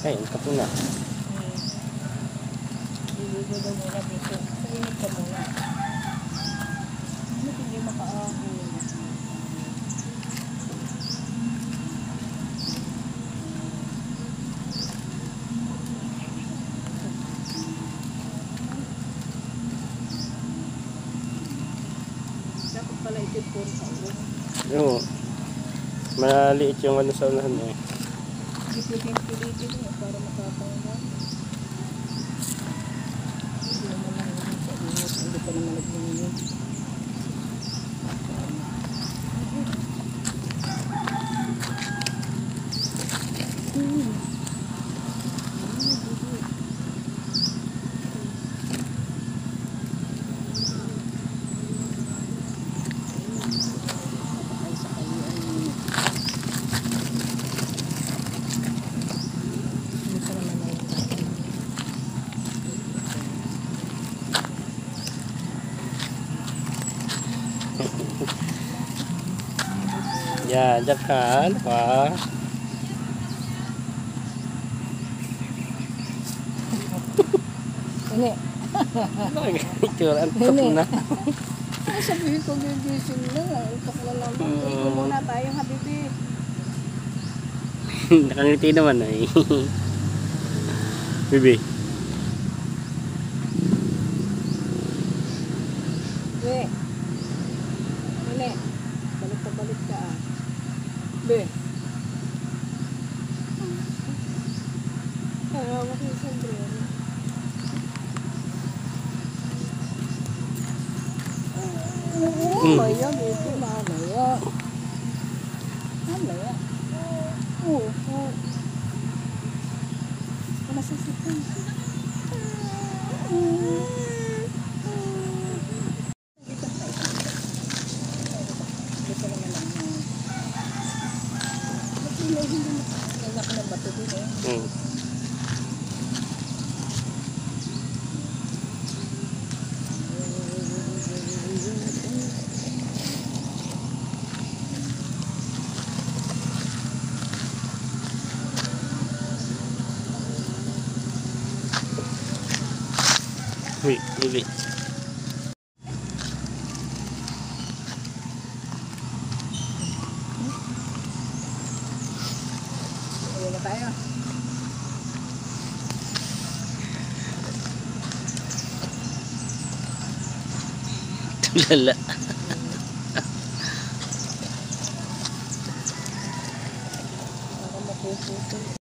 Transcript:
Ay, ang kapo na. Diligo daw muna dito. Sa init ka muna. Ano hindi makaahon? Dapat pala itipon sa ulo. Oo. Maliit yung ano sa unahan eh. Pilitin mo para makapanggan. Hindi naman lang yun sa init. Hindi ka naman nag-init. Yan, dyan ka. Ano pa? Ini. Itsura, ang kapo na. Ay, sabihin ko gigising na. Itok na naman. Ito muna tayo, habibi. Nakangiti naman eh. Bibi. Be. Ini. Balik ka ah. Be. Ay, hawak yung sombrero. Mamaya, baby. Mamaya. Mamaya. Oo. Masasipan. Dito naman lang. Hindi na ka ng bato din eh. Uy, bibi. Uwi na tayo. Tulala. Para mapupusin.